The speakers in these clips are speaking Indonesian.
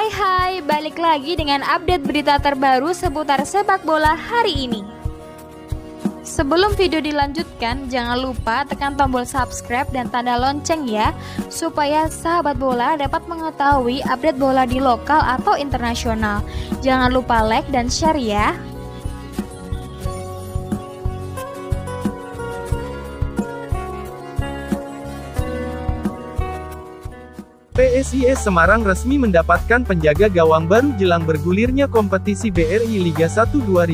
Hai, balik lagi dengan update berita terbaru seputar sepak bola hari ini. Sebelum video dilanjutkan, jangan lupa tekan tombol subscribe dan tanda lonceng ya, supaya sahabat bola dapat mengetahui update bola di lokal atau internasional. Jangan lupa like dan share ya. PSIS Semarang resmi mendapatkan penjaga gawang baru jelang bergulirnya kompetisi BRI Liga 1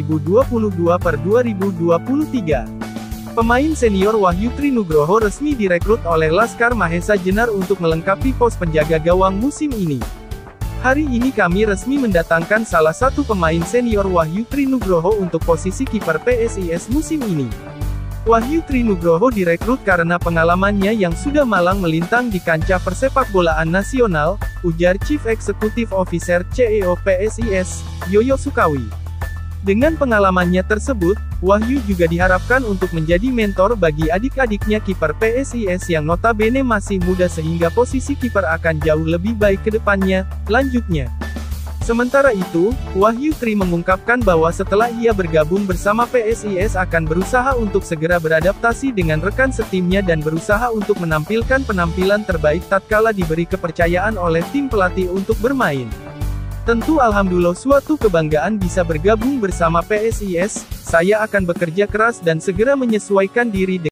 2022/2023. Pemain senior Wahyu Trinugroho resmi direkrut oleh Laskar Mahesa Jenar untuk melengkapi pos penjaga gawang musim ini. Hari ini kami resmi mendatangkan salah satu pemain senior Wahyu Trinugroho untuk posisi kiper PSIS musim ini. Wahyu Trinugroho direkrut karena pengalamannya yang sudah malang melintang di kancah persepakbolaan nasional, ujar Chief Executive Officer CEO PSIS, Yoyo Sukawi. Dengan pengalamannya tersebut, Wahyu juga diharapkan untuk menjadi mentor bagi adik-adiknya kiper PSIS yang notabene masih muda sehingga posisi kiper akan jauh lebih baik ke depannya, lanjutnya. Sementara itu, Wahyu Tri mengungkapkan bahwa setelah ia bergabung bersama PSIS akan berusaha untuk segera beradaptasi dengan rekan setimnya dan berusaha untuk menampilkan penampilan terbaik tatkala diberi kepercayaan oleh tim pelatih untuk bermain. Tentu alhamdulillah suatu kebanggaan bisa bergabung bersama PSIS, saya akan bekerja keras dan segera menyesuaikan diri dengan